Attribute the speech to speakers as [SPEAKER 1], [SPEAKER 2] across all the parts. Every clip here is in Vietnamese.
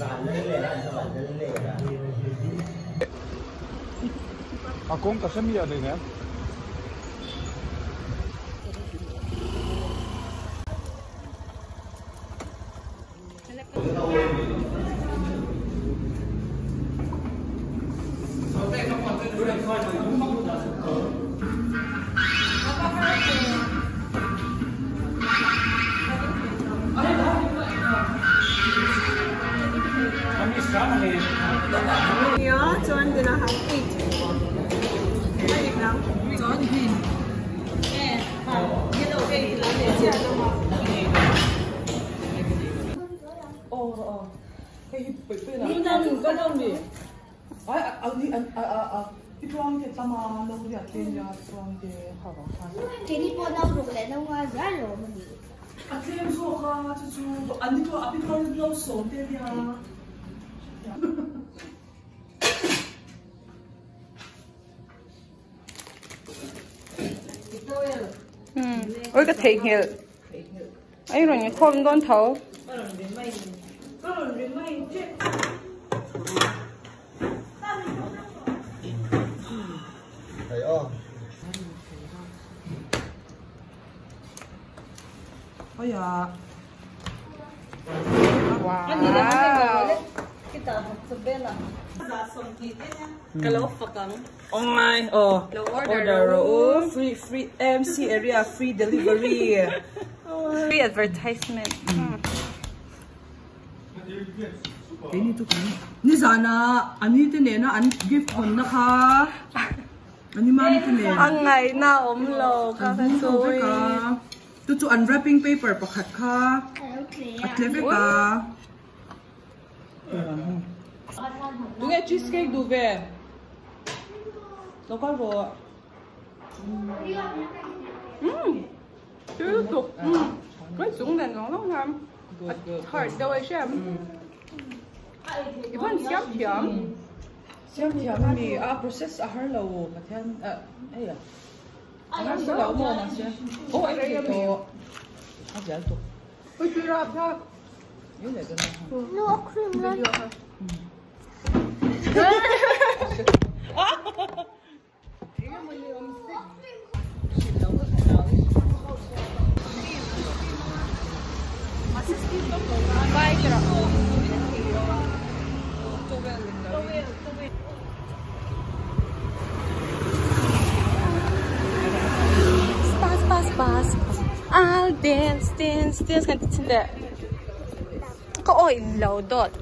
[SPEAKER 1] Akong kasami ada ni.
[SPEAKER 2] Yeah, so I'm gonna have 8. Right now. John green.
[SPEAKER 3] Ôi cái thịt hiệu ấy rồi những con con thấu
[SPEAKER 1] Thấy không?
[SPEAKER 2] Ôi dạ.
[SPEAKER 3] wow
[SPEAKER 2] Kita sebelah.
[SPEAKER 3] kalau fakang
[SPEAKER 2] Oh my, order free MC area free delivery.
[SPEAKER 3] free advertisement
[SPEAKER 2] Ini tu kan. Ni sana, ani tu ni na an gift hon na ka. Ani mani tu ni.
[SPEAKER 3] ang ngày nào ốm lồ các bạn tôi
[SPEAKER 2] Tu unwrapping paper pakhat ka. At leve ka. Tu nghe cheesecake du về. Nó có bộ.
[SPEAKER 3] chứ tục cái xuống đèn ngon lắm ham hỏi đâu ấy xem cái phần xếp chấm
[SPEAKER 2] Siang siang mi process har lo pathan ai à. Ang sa lo mo na siya. Oh, ay ito. Aja to.
[SPEAKER 3] ôi chưa ra thôi
[SPEAKER 2] Yun na ganun.
[SPEAKER 4] No cream lang.
[SPEAKER 3] Pass. I'll dance kan tidak. Có oi lâu đột.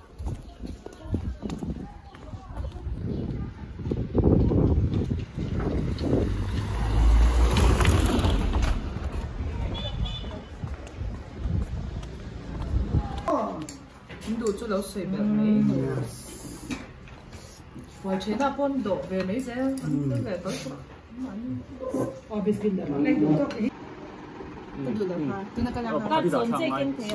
[SPEAKER 2] Đồ cho lâu sưởi bẹt mấy. Ngoài chế na pon độ về mấy sẽ về tới. Obviously là này cũng có ý. Tu nak kalang
[SPEAKER 4] Kat son je ken thế.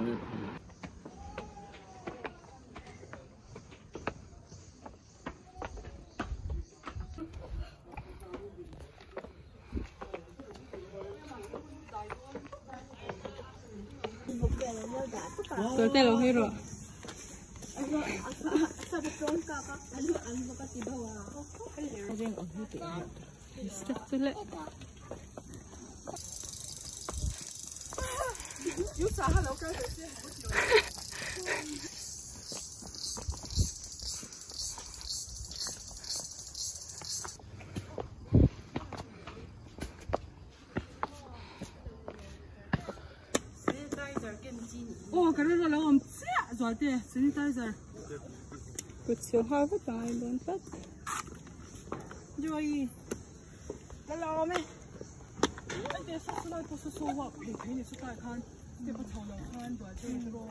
[SPEAKER 3] Tôi tên là Hero.
[SPEAKER 2] Ô, cái này là ông xía rồi thế, sanitizer.
[SPEAKER 3] Good so have it I don't bet.
[SPEAKER 2] Rồi. Cái lò mày. Cái này sao lại có số hoặc thì thấy này số tài khan, để bắt đầu làm khan rồi thế rồi.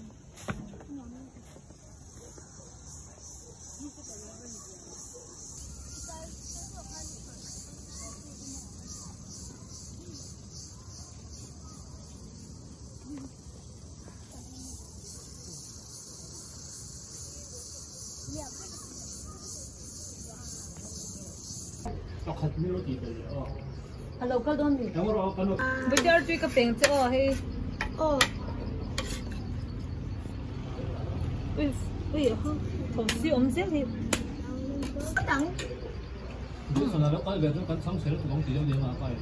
[SPEAKER 4] Hello, ka doon din.
[SPEAKER 3] Bây giờ tôi có tiền cho hay.
[SPEAKER 4] Oh. Ui, thầu siêu ống xếp thì đắng.
[SPEAKER 1] Lúc nào nó quay về nó vẫn sống sớm cũng chỉ đâu mà quay.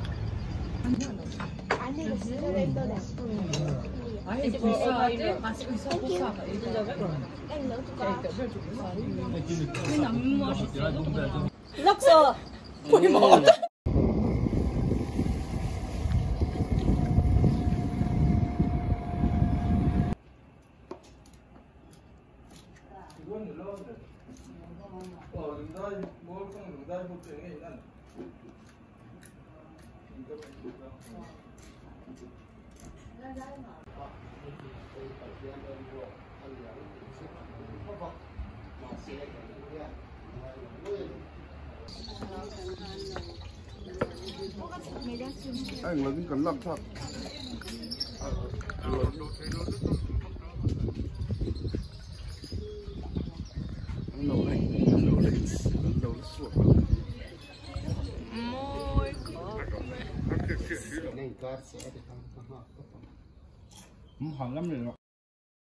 [SPEAKER 4] 아니 이거 진짜 랜더다.
[SPEAKER 2] 아니 이제 불사하지? 맛이 있어 불사가 이거
[SPEAKER 4] Em nấu cho con.
[SPEAKER 1] Cái nằm mua
[SPEAKER 4] Lóc sờ.
[SPEAKER 2] 보이 먹어.
[SPEAKER 5] Anh là cái cần lắp thật. Nấu nó suốt.
[SPEAKER 3] Muy
[SPEAKER 5] Không lắm rồi.